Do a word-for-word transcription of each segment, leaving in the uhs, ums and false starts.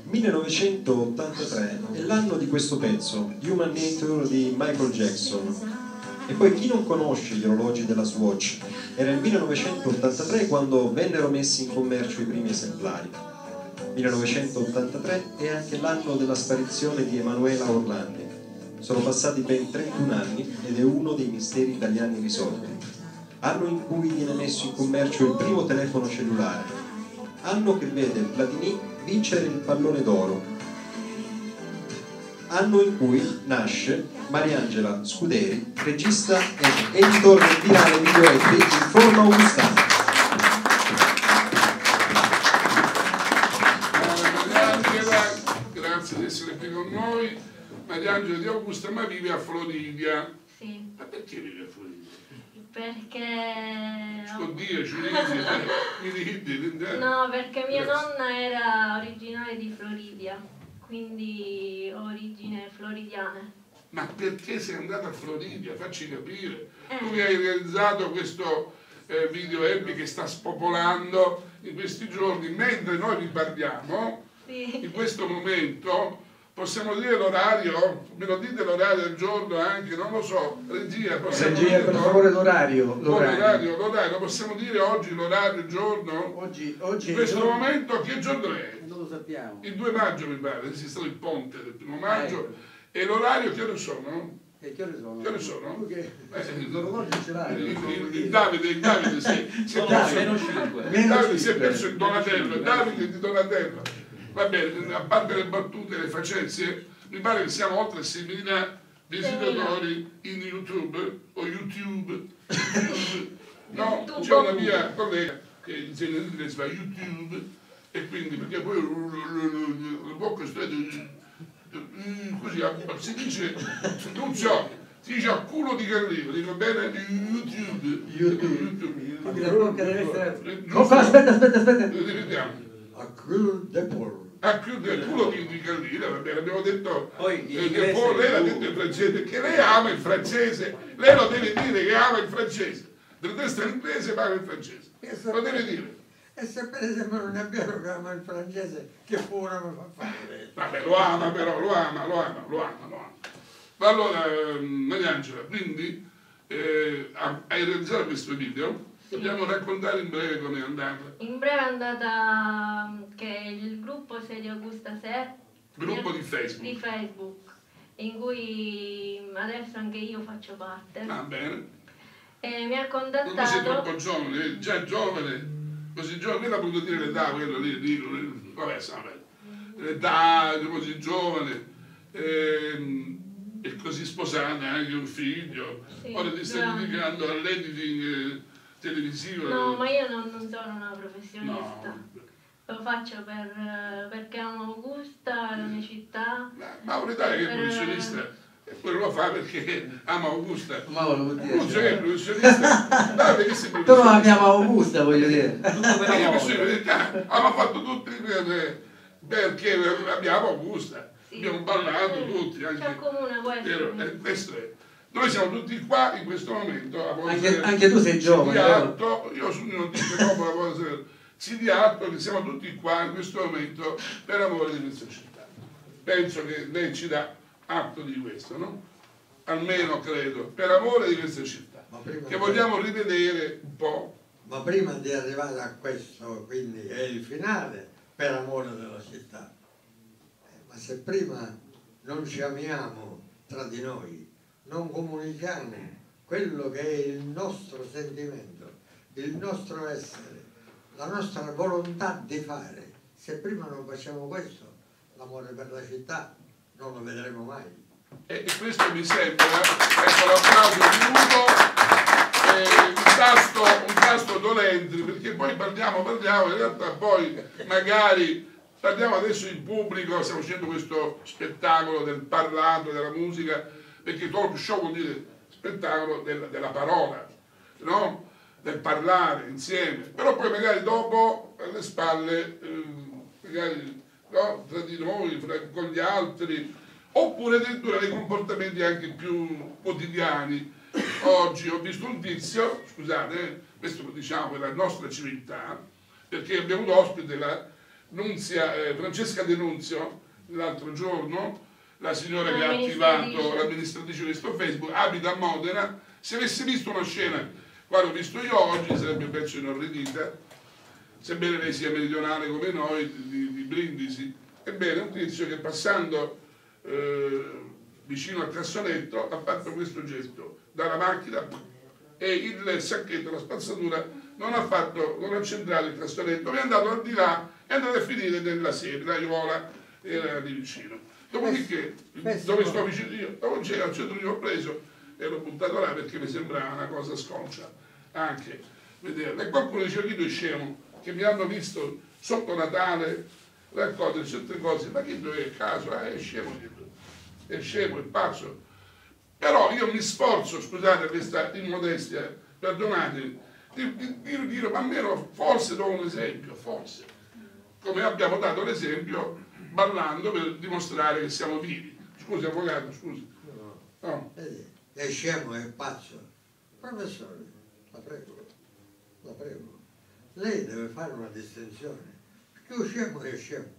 millenovecentottantatré è l'anno di questo pezzo, Human Nature di Michael Jackson. E poi chi non conosce gli orologi della Swatch? Era il millenovecentottantatré quando vennero messi in commercio i primi esemplari. millenovecentottantatré è anche l'anno della sparizione di Emanuela Orlandi. Sono passati ben trentuno anni ed è uno dei misteri italiani risolti. Anno in cui viene messo in commercio il primo telefono cellulare. Anno che vede il Platini vincere il pallone d'oro. Anno in cui nasce Mariangela Scuderi, regista ed editor del virale Video Happy in forma augustana. Mariangela, grazie di essere qui con noi. Mariangela di Augusta, ma vive a Floridia. Sì. Ma perché vive a Floridia? Perché... Oddio, ci ridi, No, perché mia nonna era originaria di Floridia, quindi ho origine floridiane. Ma perché sei andata a Floridia? Facci capire. Eh. Tu che hai realizzato questo eh, Video Happy che sta spopolando in questi giorni, mentre noi vi parliamo, Sì. in questo momento, possiamo dire l'orario? Me lo dite l'orario del giorno anche? Non lo so, regia, possiamo Regia, dire, per no? favore, l'orario. L'orario, l'orario, possiamo dire oggi l'orario, il giorno? Oggi, oggi In questo giorno... momento che giorno è? Non lo sappiamo. Il due maggio mi pare, c'è stato il ponte del primo maggio. Ecco. E l'orario che ore sono? E che ore sono? Che ore sono? Tu che... Eh, l'orologio ce l'hai? Il, il, il Davide, il Davide si, si è Davide, perso, meno Davide si è cinque. perso il Donatello, il Davide di Donatello. Va bene, a parte le battute e le facezie, mi pare che siamo oltre seimila visitatori in YouTube o YouTube. YouTube. No, c'è una mia collega che insegna in inglese, fa YouTube, e quindi perché poi il bocca stretto così si dice, non so, si dice a culo di Carlino, dico bene, YouTube. YouTube. Quindi la bocca deve essere... Giusto? Oh, aspetta, aspetta, aspetta. Ripetiamo. A culo de pollo. A chiudere il culo di, di Carlino, va bene, abbiamo detto Poi in eh, che inglese poi lei l'ha tu- detto in francese, perché lei ama il francese, lei lo deve dire che ama il francese, del testo in inglese ma ama il francese, lo deve dire. E se per esempio non è vero che ama il francese, che pure mi fa fare? Vabbè, lo ama però, lo ama, lo ama, lo ama, lo ama. Ma allora, ehm, Mariangela, quindi eh, hai realizzato questo video? Sì. Dobbiamo raccontare in breve come è andata. In breve è andata che il gruppo sia di Augusta Se, Gruppo di Facebook. di Facebook, in cui adesso anche io faccio parte. Va bene. E mi ha Non sei contattato. troppo giovane, è già giovane, così giovane, quella ha potuto dire l'età, quello lì, dico, vabbè, sa, vabbè. L'età, così giovane, ehm, e così sposata, anche un figlio, Sì, ora ti stai bravo. dedicando all'editing eh, televisivo. No, ma io non, non sono una No. professionista. Lo faccio per, eh, perché amo Augusta, la mia città. Ma Mauro Italia che è Per- professionista, e quello lo fa perché ama Augusta. Ma volevo dire... Non c'è che è professionista, dai, che sei Però professionista. abbiamo Augusta, voglio dire. Tutto per Ma io amore. posso dire, ah, abbiamo fatto tutti per- perché abbiamo Augusta, Sì. abbiamo ballato tutti, Ci anche, accomuna vero, questo. eh, questo è. Noi siamo tutti qua in questo momento, a Anche, anche tu sei giovane, di però. atto, io sono non dico dopo la cosa, si di atto che siamo tutti qua in questo momento per amore di questa città. Penso che lei ci dà atto di questo, no? Almeno credo, per amore di questa città, Ma prima, che vogliamo rivedere un po'. ma prima di arrivare a questo, quindi è il finale, per amore della città. Eh, Ma se prima non ci amiamo tra di noi, non comunichiamo quello che è il nostro sentimento, il nostro essere, la nostra volontà di fare, se prima non facciamo questo, l'amore per la città non lo vedremo mai. E, e questo mi sembra, ecco l'applauso di Ugo, eh, un tasto, un tasto dolente, perché poi parliamo, parliamo, in realtà poi magari parliamo adesso in pubblico, stiamo facendo questo spettacolo del parlato, della musica, perché talk show vuol dire spettacolo della, della parola, no? Del parlare insieme, però poi magari dopo alle spalle, eh, magari no? Tra di noi, fra, con gli altri, oppure addirittura nei comportamenti anche più quotidiani. Oggi ho visto un tizio, scusate, eh, questo lo diciamo per la nostra civiltà, perché abbiamo avuto ospite la Nunzia, eh, Francesca De Nunzio, l'altro giorno, la signora che ha L'amministratrice. attivato l'amministratrice di questo Facebook, abita a Modena. Se avesse visto una scena, quale ho visto io oggi, sarebbe perciò inorridita, sebbene lei sia meridionale come noi, di, di Brindisi. Ebbene, un tizio che passando eh, vicino al cassonetto ha fatto questo gesto, dalla macchina, e il sacchetto, la spazzatura, non ha fatto, non ha centrato il cassonetto, è andato al di là e è andato a finire nella siepe, la Iola era lì vicino. Dopodiché, dove sto vicino io, dopo c'era il centro che ho preso e l'ho buttato là perché mi sembrava una cosa sconcia anche vederla. E qualcuno diceva che tu è scemo, che mi hanno visto sotto Natale raccogliere certe cose, ma che dove è caso? Ah, è scemo, è scemo, è pazzo. Però io mi sforzo, scusate questa immodestia, perdonate, di, di, di dire, ma almeno forse do un esempio, forse, come abbiamo dato l'esempio ballando per dimostrare che siamo vivi. Scusi avvocato, scusi. No, No. vedi, è scemo, è pazzo. Professore, la prego, la prego, lei deve fare una distinzione, perché lo scemo è scemo,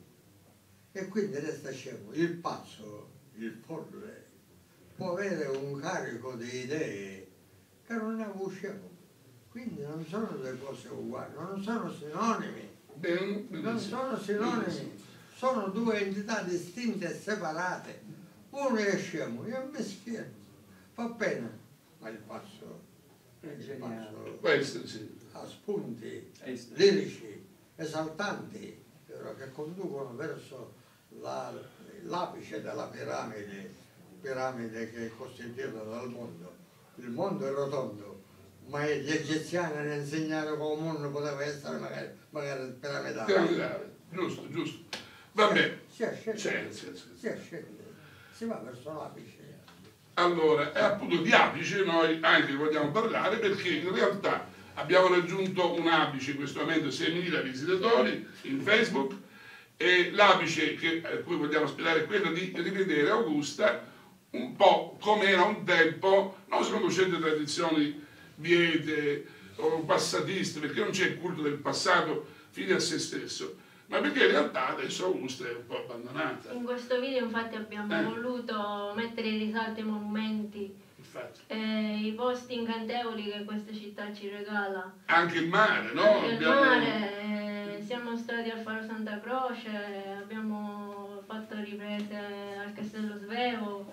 e quindi resta scemo. Il pazzo, il folle, può avere un carico di idee che non è uno scemo. Quindi non sono due cose uguali, non sono sinonimi, Ben, non sono sinonimi, sono due entità distinte e separate. Uno è scemo, io è meschino, va bene, ma il pazzo, il pazzo può essere, sì. ha spunti lirici, esaltanti, però che conducono verso la- l'apice della piramide, piramide che è costituita dal mondo. Il mondo è rotondo, ma gli egiziani hanno insegnato che il mondo poteva essere magari, magari piramidale. Piramidale, giusto, giusto. Vabbè, Si è scelto, c'è, c'è, c'è. si è scelto, si va verso l'apice. Allora, è appunto di apice noi anche vogliamo parlare, perché in realtà abbiamo raggiunto un apice in questo momento, seimila visitatori in Facebook, e l'apice che, a cui vogliamo aspirare è quello di rivedere Augusta un po' come era un tempo, non secondo certe tradizioni viete o passatiste, perché non c'è il culto del passato fine a se stesso, ma perché in realtà adesso Augusta è un po' abbandonata. In questo video infatti abbiamo Eh. voluto mettere in risalto i monumenti, Infatti. eh, i posti incantevoli che questa città ci regala. Anche il mare, no? Anche il Abbiamo- mare, eh, siamo stati al Faro Santa Croce, abbiamo fatto riprese al Castello Svevo.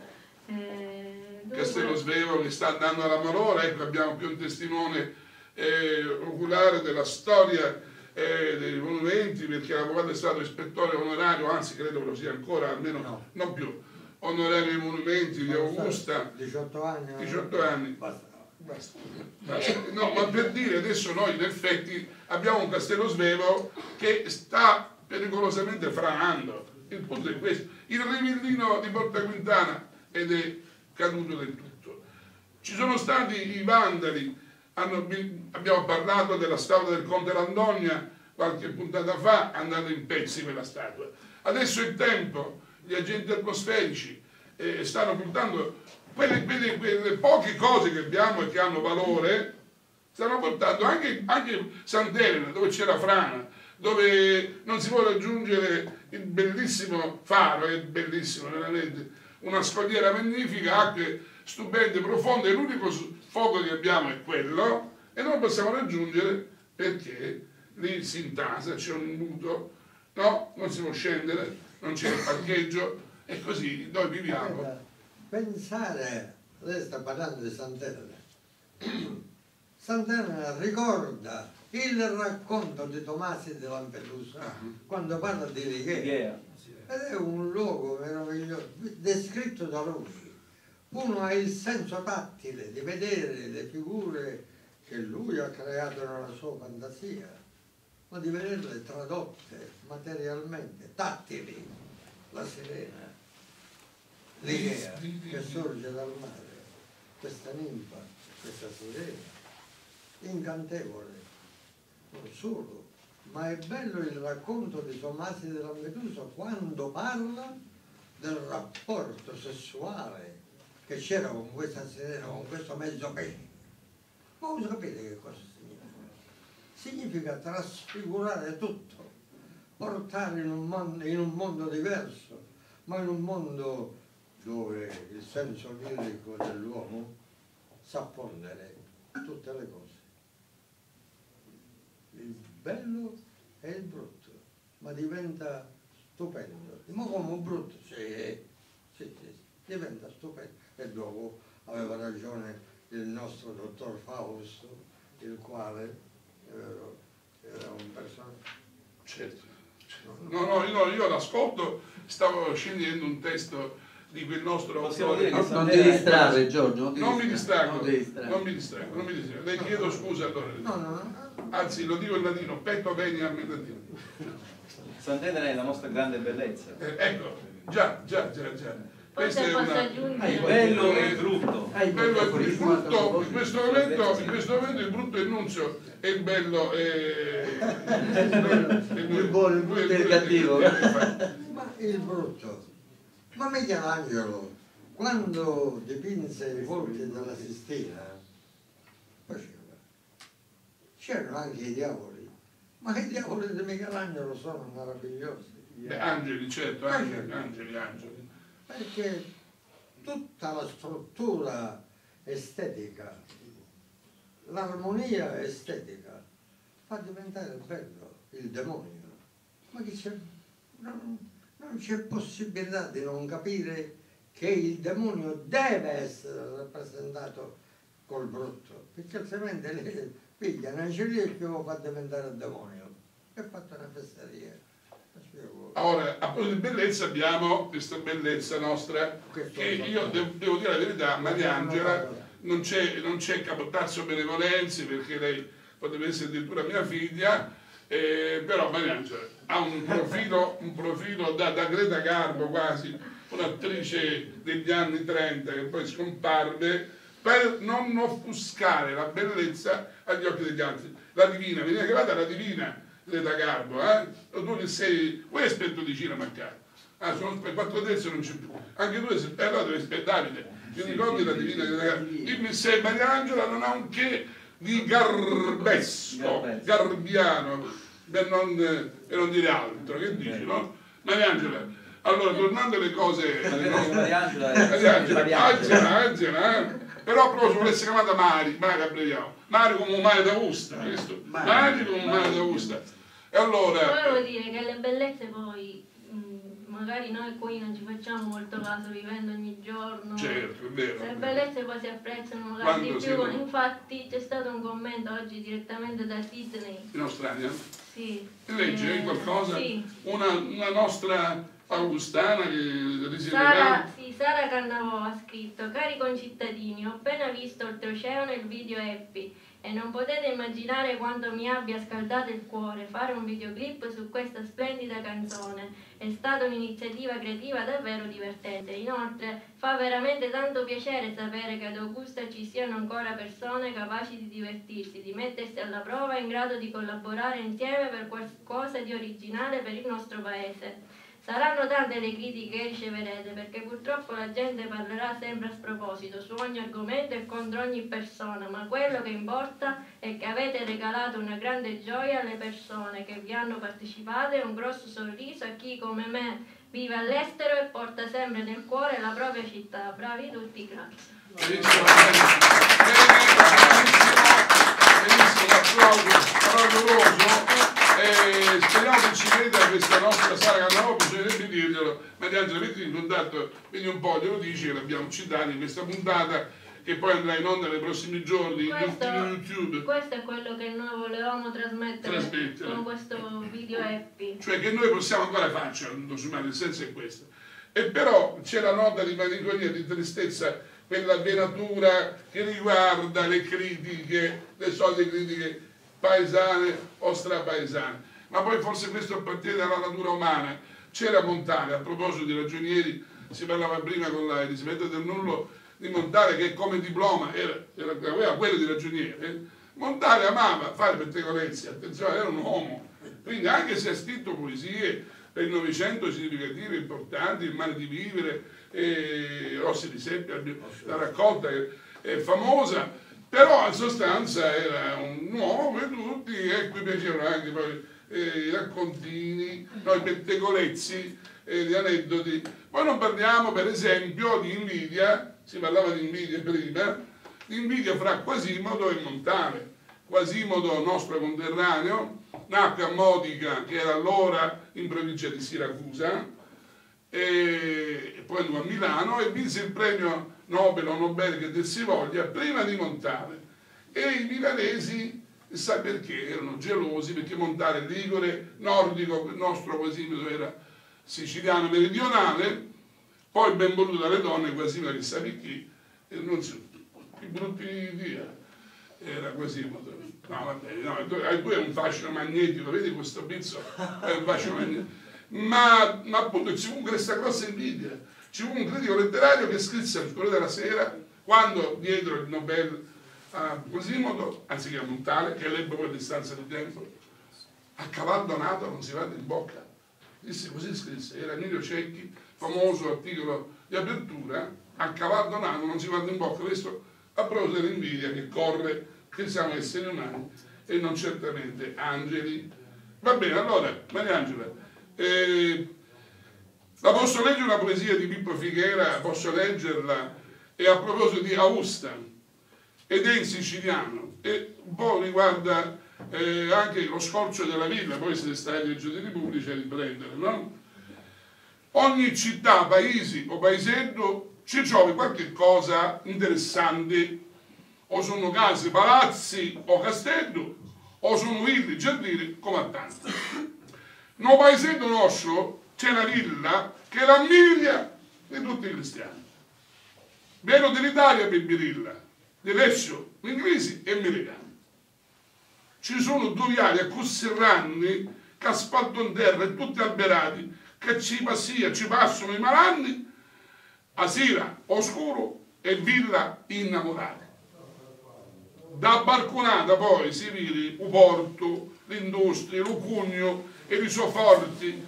eh, dunque- Castello Svevo che sta andando alla malora, ecco abbiamo più un testimone eh, oculare della storia eh, dei monumenti, perché l'avvocato è stato ispettore onorario, anzi credo che lo sia ancora, almeno No. non più, onorario dei monumenti di Augusta, diciotto anni. diciotto anni. Basta. Basta. Basta. No, ma per dire, adesso noi in effetti abbiamo un Castello Svevo che sta pericolosamente franando. Il punto è questo. Il rivellino di Porta Quintana ed è caduto del tutto. Ci sono stati i vandali, hanno- abbiamo parlato della statua del Conte Landogna qualche puntata fa, è andata in pezzi quella statua. Adesso è tempo, gli agenti atmosferici eh, stanno portando quelle, quelle, quelle poche cose che abbiamo e che hanno valore, stanno portando anche, anche Sant'Elena, dove c'era frana, dove non si può raggiungere il bellissimo faro, è bellissimo veramente, una scogliera magnifica, acque stupende, profonde, l'unico fuoco che abbiamo è quello e non lo possiamo raggiungere perché lì si intasa, c'è un imbuto, no, non si può scendere, non c'è il parcheggio e così noi viviamo. Guarda, pensare, lei sta parlando di Sant'Elena, Sant'Elena ricorda il racconto di Tomasi di Lampedusa quando parla di Righiera, ed è un luogo meraviglioso, descritto da lui. Uno ha il senso tattile di vedere le figure che lui ha creato nella sua fantasia, ma di vederle tradotte materialmente, tattili, la sirena, l'Igea che sorge dal mare, questa ninfa, questa sirena, incantevole, non solo, ma è bello il racconto di Tomasi di Lampedusa quando parla del rapporto sessuale che c'era con questa sirena, con questo mezzo pesce. Ma voi sapete che cosa significa? Significa trasfigurare tutto, portare in un mondo, in un mondo diverso, ma in un mondo dove il senso lirico dell'uomo sa fondere tutte le cose, il bello e il brutto, ma diventa stupendo. Ma come brutto? Sì, sì, sì, sì, diventa stupendo. E dopo aveva ragione il nostro dottor Fausto, il quale eh, era un personaggio. Certo. No, no, io, io l'ascolto, stavo scegliendo un testo di quel nostro autore. Non, non ti distrarre, Giorgio. Non mi distraggo, non, distrarre. non mi distraggo, non mi distraggo. Le chiedo scusa allora. No, no, no. Anzi, lo dico in latino, petto veni a me latino. Sant'Edera è la nostra grande bellezza. Eh, ecco, già, già, già, già. Questa Forse è posso una... aggiungere. Il bello e il brutto. Hai Bello è il aforismo a brutto, proposito? in questo momento, in questo momento il brutto è il nunzio e il bello è... Il buono, il brutto e il cattivo. Ma il brutto. Ma Michelangelo, quando dipinse i volti della Sistina, faceva. C'erano anche i diavoli, ma i diavoli di Michelangelo sono meravigliosi. Beh, angeli, certo, angeli, angeli, angeli. Perché tutta la struttura estetica, l'armonia estetica fa diventare bello il demonio. Ma che c'è? Non, non c'è possibilità di non capire che il demonio deve essere rappresentato col brutto, perché altrimenti lei piglia un angelico che lo fa diventare il demonio. E ha fatto una fesseria. Ora, a proposito di bellezza, abbiamo questa bellezza nostra che io devo, devo dire la verità, Mariangela non c'è, non c'è capotazzo benevolenzi perché lei potrebbe essere addirittura mia figlia, eh, però Mariangela ha un profilo, un profilo da, da Greta Garbo quasi, un'attrice degli anni trenta che poi scomparve per non offuscare la bellezza agli occhi degli altri. La divina, veniva chiamata la divina Greta Garbo, eh? Tu che sei, vuoi esperto di cinema a caso? Ah, sono quattro terzi non c'è più. Anche tu sei, allora devi aspettare, Davide. Ti ricordi la divina Greta Garbo? Dimmi se Mariangela non ha un che di garbesco, garbiano, per non, per non dire altro, che dici, no? Mariangela, allora tornando alle cose... Mariangela Angela, Angela, eh? Però proprio se volesse chiamata Mari, Mari abbreviamo, Mari come un mare d'Augusta, questo, Mari come un mare d'Augusta. E allora... Volevo dire che le bellezze poi, mh, magari noi qui non ci facciamo molto caso vivendo ogni giorno. Certo, è vero. Le bellezze poi si apprezzano magari Quando di più. si... Infatti c'è stato un commento oggi direttamente da Sydney. In Australia? Sì. Legge eh, qualcosa? Sì. Una, una nostra augustana che risiede Sara, là. sì, Sara Cannavò ha scritto: cari concittadini, ho appena visto oltreoceano il video Happy e non potete immaginare quanto mi abbia scaldato il cuore fare un videoclip su questa splendida canzone. È stata un'iniziativa creativa davvero divertente. Inoltre fa veramente tanto piacere sapere che ad Augusta ci siano ancora persone capaci di divertirsi, di mettersi alla prova e in grado di collaborare insieme per qualcosa di originale per il nostro paese. Saranno tante le critiche che riceverete, perché purtroppo la gente parlerà sempre a sproposito, su ogni argomento e contro ogni persona, ma quello che importa è che avete regalato una grande gioia alle persone che vi hanno partecipato e un grosso sorriso a chi come me vive all'estero e porta sempre nel cuore la propria città. Bravi tutti, grazie. Benissimo, benissimo, applauso caloroso. Eh, speriamo che ci veda questa nostra Sara Cannavò, bisognerebbe dirglielo. Mariangela, metti in contatto, vedi un po', glielo dici che l'abbiamo citato in questa puntata che poi andrà in onda nei prossimi giorni Questo, in YouTube. questo è quello che noi volevamo trasmettere, Trasmettere. con questo video Happy. Cioè che noi possiamo ancora farci, il senso è questo. E però c'è la nota di malinconia, di tristezza, quella venatura che riguarda le critiche, le solite critiche paesane o strapaesane, ma poi forse questo appartiene alla natura umana. C'era Montale, a proposito di ragionieri, si parlava prima con la Elisabetta Del Nullo di Montale che come diploma era, era, aveva quello di ragioniere. Montale amava fare pettegolezzi, attenzione, era un uomo, quindi anche se ha scritto poesie per il Novecento significative, importanti, Il mare di vivere, eh, Rossi di Seppia, la raccolta è, è famosa, però in sostanza era un uomo come tutti e qui piacevano anche poi eh, i raccontini, no, i pettegolezzi, eh, di aneddoti. Poi non parliamo per esempio di invidia, si parlava di invidia prima, di invidia fra Quasimodo e Montale. Quasimodo, nostro conterraneo, nacque a Modica, che era allora in provincia di Siracusa, e poi andò a Milano e vinse il premio Nobel o Nobel che dir si voglia prima di Montale. E i milanesi, sa perché, erano gelosi, perché Montale è ligure, nordico, il nostro Quasimodo era siciliano meridionale, poi ben voluto dalle donne, Quasimodo che sa chi, e non so, i brutti di era Quasimodo. No, vabbè, no, tu è un fascino magnetico, vedi questo pizzo? È un fascino magnetico. Ma, ma appunto ci fu questa grossa invidia. Ci fu un critico letterario che scrisse al Corriere della Sera, quando diedero il Nobel a Quasimodo, anziché a Montale, che lebbe poi a distanza di tempo, a cavallo nato non si va in bocca. Disse così, scrisse, era Emilio Cecchi, famoso articolo di apertura, a cavallo nato non si va in bocca. Questo a proposito dell'invidia che corre, che siamo esseri umani e non certamente angeli. Va bene, allora, Mariangela, eh, la posso leggere una poesia di Pippo Figuera, posso leggerla, e a proposito di Austa, ed è in siciliano, e un po' riguarda eh, anche lo scorcio della villa, poi se stai agli giorni pubblici a riprendere, no? Ogni città, paesi o paesetto ci trovi qualche cosa interessante, o sono case, palazzi o castello, o sono ville, giardini, come a tanti. Nel paesetto nostro c'è una villa che è la miglia di tutti i cristiani. Vero dell'Italia per Birilla, di Leccio, inglesi e americani. Ci sono due viali a Cusserranni, che asfalto in terra e tutti alberati, che ci passia, ci passano i malanni, a sera oscuro e villa innamorati. Da Barconata poi si vede il porto, l'industria, lo cugno e i sofforti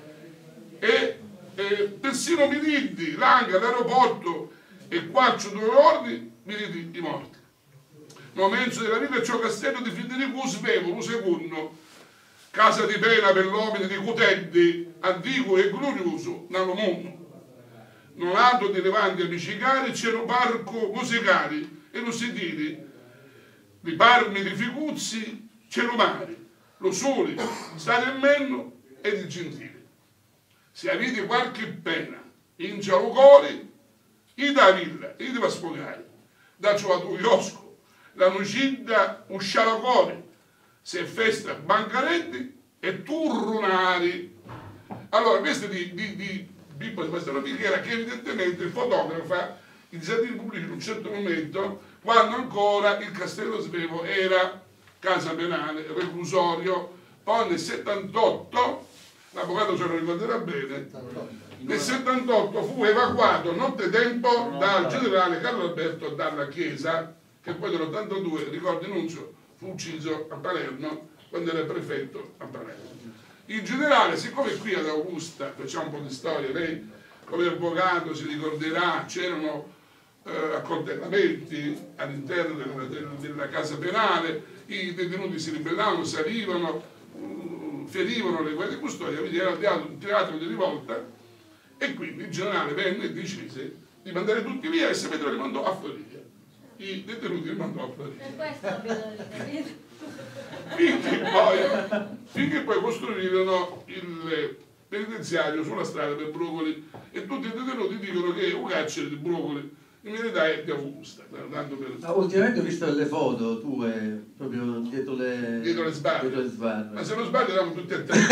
e, e persino Miliddi, l'Anga, l'aeroporto e quattro due ordini, Miliddi i morti. No mezzo della villa c'è il castello di Federico Svevo, lo secondo, casa di pena per l'uomini di Cuteddi, antico e glorioso nel mondo. Non altro di Levanti a Micicari c'era un parco musicali e lo sedili, di Parmi, di Figuzzi, Celomari, lo Sole, Stare in Menno e di Gentili. Se avete qualche pena in Gialocori, i da villa, i da spogare, da Giovato Chiosco, la Nucidda, Uscialocori, se è festa Bancaretti e Turrunari. Allora, questo di, di, di Pippo di Pastrano Figuera, che evidentemente il fotografa i giardini pubblici in un certo momento, quando ancora il Castello Svevo era casa penale, reclusorio. Poi nel settantotto, l'avvocato ce lo ricorderà bene, nel settantotto fu evacuato nottetempo dal generale Carlo Alberto dalla Chiesa, che poi nell'ottantadue, ricordo Nunzio, fu ucciso a Palermo quando era prefetto a Palermo. Il generale, siccome qui ad Augusta, facciamo un po' di storia, lei come avvocato si ricorderà, c'erano eh, accoltellamenti all'interno della, della, della casa penale, i detenuti si ribellavano, salivano, uh, ferivano le guardie di custodia, quindi era un teatro di rivolta, e quindi il generale venne e decise di mandare tutti via e Saverio li mandò a Floridia. I detenuti li mandò a Floridia. Per questo abbiamo capito. Finché poi, finché poi costruirono il penitenziario sulla strada per Brucoli e tutti i detenuti dicono che è un carcere di Brucoli, in verità è di Augusta. Per... Ah, ultimamente ho visto delle foto tue proprio dietro le, dietro le sbarre. Dietro le sbarre. Ma se non sbaglio eravamo tutti e tre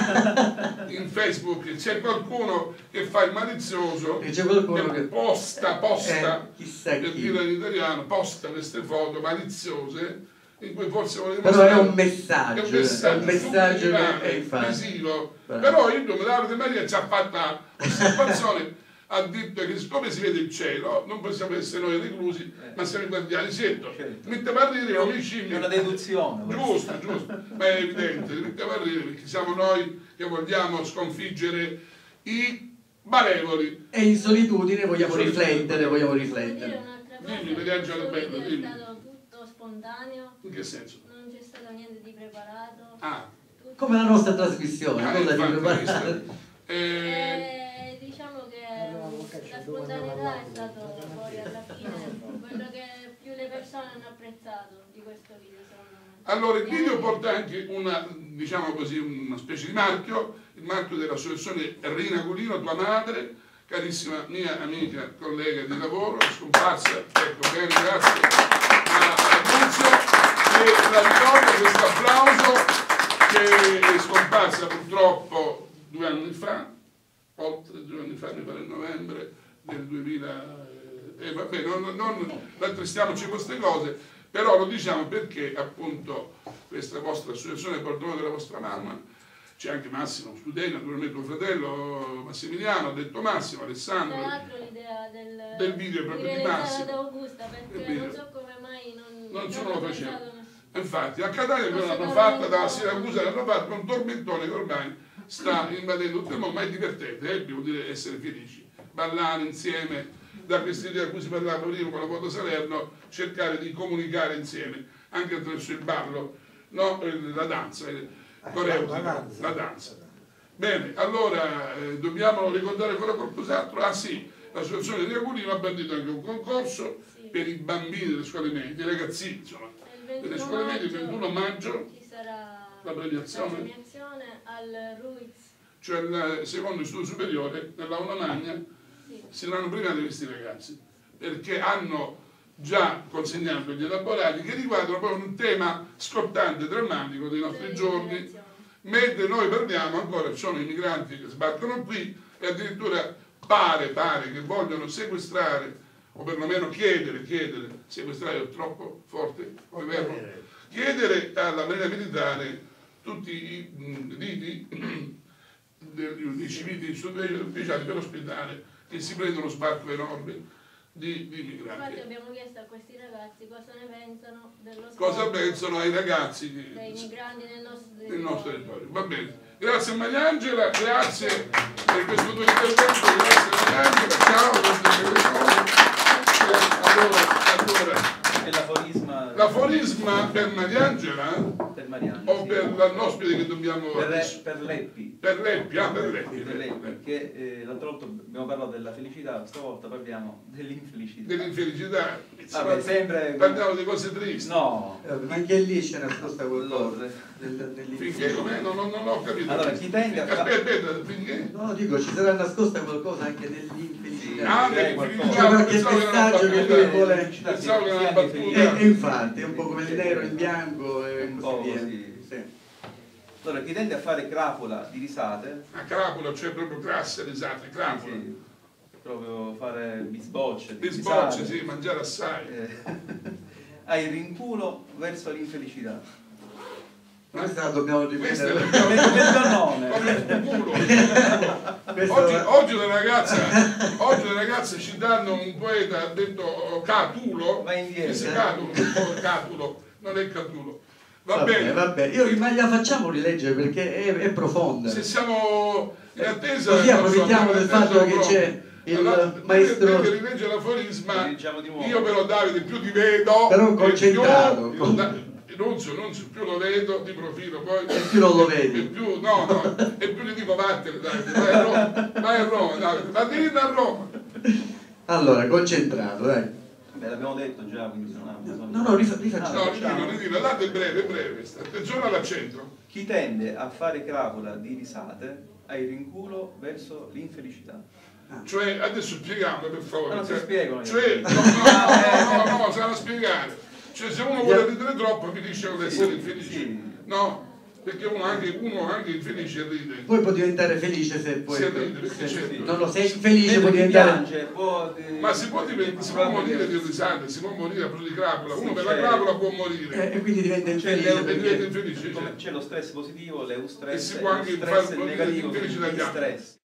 in Facebook. C'è qualcuno che fa il malizioso, e c'è qualcuno che, che posta, posta eh, chissà per chi. dire in italiano, posta queste foto maliziose in cui forse voleva però è un messaggio, è un messaggio, è un messaggio che è infatti visivo. Però il nome Davide Maria ci ha fatto osservazione, ha detto che siccome si vede il cielo non possiamo essere noi reclusi, ma siamo i guardiani. Certo, Certo. mettiamo a ridere come i scimmie, È una deduzione. giusto, giusto, ma è evidente, mettiamo a ridere perché siamo noi che vogliamo sconfiggere i malevoli. e in solitudine vogliamo In solitudine. riflettere, vogliamo Posso dire riflettere. un'altra cosa? Dimmi, Mariangela Il Bello, video dimmi. è stato tutto spontaneo, In che senso? non c'è stato niente di preparato, Ah, come la nostra trasmissione, Ah, quella di infatti, preparare. visto? Eh, E diciamo che la spontaneità è stato poi alla fine quello che più le persone hanno apprezzato di questo video. Allora, il video porta anche una, diciamo così, una specie di marchio, il marchio dell'associazione Rina Culino, tua madre, carissima mia amica, collega di lavoro, scomparsa, ecco bene, grazie a Nunzio, e la ricordo questo applauso, che è scomparsa purtroppo due anni fa, oltre due anni fa, mi pare il novembre del duemila, e eh, vabbè, non, non rattristiamoci queste cose, però lo diciamo perché appunto questa vostra associazione portavoce della vostra mamma, c'è anche Massimo Studeni, naturalmente tuo fratello Massimiliano, ha detto Massimo, Alessandro. Tra l'altro l'idea del, del video proprio di Massimo, da Augusta, perché non so come mai non, non ce non lo l'ho facevano. pensato. Infatti a Catania non l'hanno fatta, dalla Siracusa l'hanno fatto un tormentone che ormai sta invadendo tutto il mondo, ma è divertente, eh? Devo dire essere felici, ballare insieme, da questa idea a cui si parlava prima con la Foto Salerno, cercare di comunicare insieme, anche attraverso il ballo, no? La danza, il coreutica, la danza. Bene, allora eh, dobbiamo ricordare ancora qualcos'altro? Ah sì, l'associazione di Agulino ha bandito anche un concorso sì. per i bambini delle scuole medie, i ragazzini, insomma, delle scuole medie, il ventuno maggio ci sarà la premiazione, la premiazione al Ruiz, cioè il secondo istituto superiore dell'Aula Magna. Sì. Saranno premiati questi ragazzi perché hanno già consegnato gli elaborati che riguardano proprio un tema scottante, drammatico dei nostri giorni, mentre noi parliamo ancora, ci sono i migranti che sbarcano qui e addirittura pare, pare che vogliono sequestrare o perlomeno chiedere, chiedere, sequestrare è troppo forte, come verbo, chiedere alla Marina Militare tutti i riti dei civili ufficiali per ospitare che si prendono sbarco enorme di, di migranti. Infatti abbiamo chiesto a questi ragazzi cosa ne pensano dello cosa pensano ai ragazzi di, dei migranti nel nostro territorio. Nel nostro territorio. Va bene. Grazie a Mariangela, grazie per questo tuo intervento, grazie a Mariangela, ciao, allora, allora. E l'aforisma. L'aforisma per Mariangela? Per Mariangela. O per l'ospite che dobbiamo. Per, per Leppi. Per Leppi, ah, per Leppi. Per Leppi, perché eh, l'altro volta abbiamo parlato della felicità, stavolta parliamo dell'infelicità. Dell'infelicità. Vabbè, sempre... Parliamo di cose tristi. No. Anche lì c'è nascosta qualcosa. Finché com'è? Non, non, non ho capito. Allora, chi tende a aspetta, aspetta, finché? No, dico, ci sarà nascosta qualcosa anche nell'infelicità. Ah, nell'infelicità. C'è qualche messaggio che lui vuole. Pensavo che era una battuta. E infatti, è un po' come il nero, il bianco e così via. Sì. Allora, chi tende a fare crapola di risate. A crapola, cioè proprio classe risate, crapola. Sì, proprio fare bisbocce. Bisbocce, sì, mangiare assai. Eh, ha il rinculo verso l'infelicità. Questa la dobbiamo ripetere. Questo è nome. Oggi, oggi le ragazze, oggi le ragazze ci danno un poeta, ha detto Catulo, va indietro. Dice Catulo, Catulo, non è Catulo. Va, va bene, bene, va bene. Io ma la facciamo rileggere perché è, è profonda. Se siamo in attesa, così approfittiamo del fatto che c'è il allora, maestro che rilegge l'aforisma. Diciamo io però Davide più ti vedo, però concentrato. Più, con... Nunzio, Nunzio, più lo vedo di profilo, poi e più non lo vedi. E più, no, no, e più gli dico vattene, Davide, vai a Roma, vai a Roma, Davide, vattene a Roma. Allora, concentrato, dai. Beh, l'abbiamo detto già, quindi non ha bisogno. No, no, rifacciamo. No, ridilo, ridilo, date è breve, è breve, attenzione all'accento. Chi tende a fare crapola di risate ha il rinculo verso l'infelicità. Ah. Cioè, adesso spieghiamo per favore. Non si spiegano. Cioè, no, no, no, no, no, sarà spiegare. Cioè, se uno vuole ridere troppo, finisce con l'essere infelice. Sì. No, perché uno anche, uno anche infelice ride. Poi può diventare felice se poi. Se ride, perché se, c'è. Non lo sei infelice può diventare. Piange, può, eh, ma si può, diventare, si può morire di risate, si può morire proprio di crapola. Uno per la crapola può morire. Eh, e quindi diventa infelice. E diventa infelice. C'è lo stress positivo, l'eustress, e si può anche stress fare negativo, infelice dagli altri.